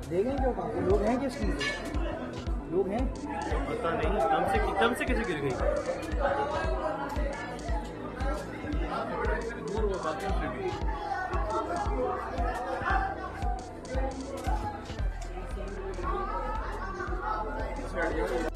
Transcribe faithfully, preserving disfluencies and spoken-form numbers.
देखें क्या कहाँ लोग हैं किस चीज़ लोग हैं पता नहीं एकदम से एकदम से कैसे गिर गई। दूर वो